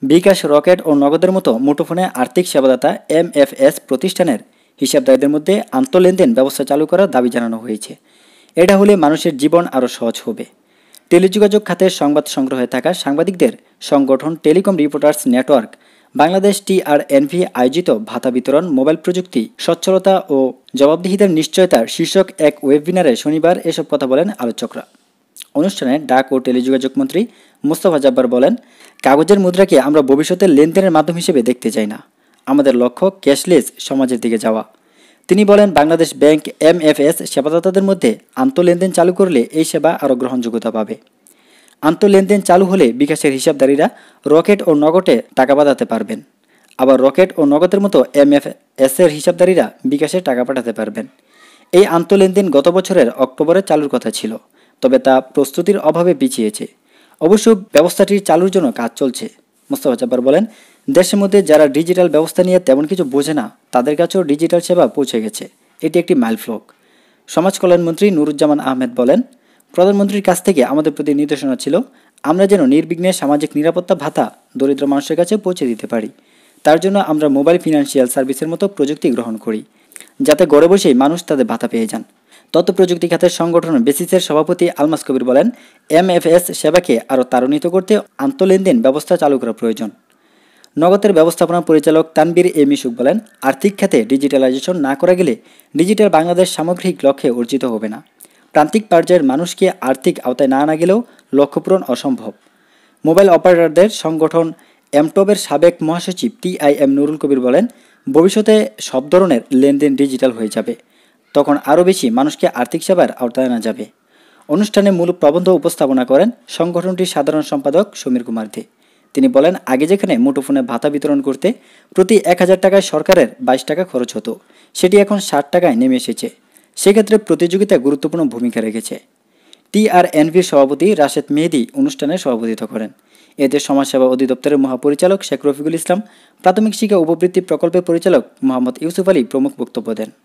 বিকাশ, rocket ও নগদের মতো মুঠোফোনে আর্থিক সেবাদাতা এমএফএস প্রতিষ্ঠানের হিসাবদারদের মধ্যে আন্তঃলেনদেন ব্যবস্থা চালু করার দাবি জানানো হয়েছে। এটা হলে মানুষের জীবন আরও সহজ হবে। টেলিযোগাযোগ খাতের সংবাদ সংগ্রহে থাকা সাংবাদিকদের সংগঠন telecom reporters network Bangladesh TRNB আয়োজিত ভাতা বিতরণ, মোবাইল প্রযুক্তি, সচ্ছলতা ও জবাবদিহিতার নিশ্চয়তার শীর্ষক এক ওয়েবিনারে শনিবার এসব কথা বলেন আলোচকরা। অনুষ্ঠানে ডাক ও টেলিযোগাযোগ মন্ত্রী মোস্তফা জব্বার বলেন, কাগজের মুদ্রাকে আমরা ভবিষ্যতের লেনদেনের মাধ্যম হিসেবে দেখতে চাই না। আমাদের লক্ষ্য ক্যাশলেস সমাজের দিকে যাওয়া। তিনি বলেন, বাংলাদেশ ব্যাংক এমএফএস সেবাদাতাদের মধ্যে আন্তঃলেনদেন চালু করলে এই সেবা আরও গ্রহণযোগ্যতা পাবে। আন্তঃলেনদেন চালু হলে বিকাশের হিসাবদারীরা রকেট ও নগদে টাকা পাঠাতে পারবেন। আবার রকেট ও নগদের মতো এমএফএসের হিসাবদারীরা বিকাশে টাকা পাঠাতে পারবেন। এই আন্তঃলেনদেন গত বছরের অক্টোবরে চালুর কথা ছিল, তবে তা প্রস্তুতির অভাবে পিছিয়েছে। অবশ্য ব্যবস্থাটির চালুর জন্য কাজ চলছে। মোস্তফা জব্বার বলেন, দেশের মধ্যে যারা ডিজিটাল ব্যবস্থা নিয়ে তেমন কিছু বোঝে না, তাদের কাছেও ডিজিটাল সেবা পৌঁছে গেছে। এটি একটি মাইলফলক। সমাজ কল্যাণমন্ত্রী নুরুজ্জামান আহমেদ বলেন, প্রধানমন্ত্রীর কাছ থেকে আমাদের প্রতি নির্দেশনা ছিল আমরা যেন নির্বিঘ্নে সামাজিক নিরাপত্তা ভাতা দরিদ্র মানুষের কাছে পৌঁছে দিতে পারি। তার জন্য আমরা মোবাইল ফিনান্সিয়াল সার্ভিসের মতো প্রযুক্তি গ্রহণ করি, যাতে ঘরে বসেই মানুষ তাদের ভাতা পেয়ে যান। তথ্য প্রযুক্তি খাতের সংগঠন বেসিসের সভাপতি আলমাস কবির বলেন, এমএফএস সেবাকে আরও ত্বরান্বিত করতে আন্তঃলেনদেন ব্যবস্থা চালু করা প্রয়োজন। নগদের ব্যবস্থাপনা পরিচালক তানবীর এ মিশুক বলেন, আর্থিক খাতে ডিজিটালাইজেশন না করা গেলে ডিজিটাল বাংলাদেশ সামগ্রিক লক্ষ্যে অর্জিত হবে না। প্রান্তিক পর্যায়ের মানুষকে আর্থিক আওতায় না আনা গেলেও লক্ষ্য পূরণ অসম্ভব। মোবাইল অপারেটরদের সংগঠন এমটবের সাবেক মহাসচিব টিআইএম নুরুল কবির বলেন, ভবিষ্যতে সব ধরনের লেনদেন ডিজিটাল হয়ে যাবে, তখন আরও বেশি মানুষকে আর্থিক সেবার আওতায় আনা যাবে। অনুষ্ঠানে মূল প্রবন্ধ উপস্থাপনা করেন সংগঠনটির সাধারণ সম্পাদক সমীর কুমার দে। তিনি বলেন, আগে যেখানে মুঠোফোনে ভাতা বিতরণ করতে প্রতি 1000 টাকায় সরকারের 22 টাকা খরচ হতো, সেটি এখন 60 টাকায় নেমে এসেছে। সেক্ষেত্রে প্রতিযোগিতা গুরুত্বপূর্ণ ভূমিকা রেখেছে। টিআরএনভির সভাপতি রাশেদ মেহেদি অনুষ্ঠানে সভাপতিত্ব করেন। এতে সমাজসেবা অধিদপ্তরের মহাপরিচালক শেখ রফিকুল ইসলাম, প্রাথমিক শিক্ষা উপবৃত্তি প্রকল্পের পরিচালক মোহাম্মদ ইউসুফ আলী প্রমুখ বক্তব্য দেন।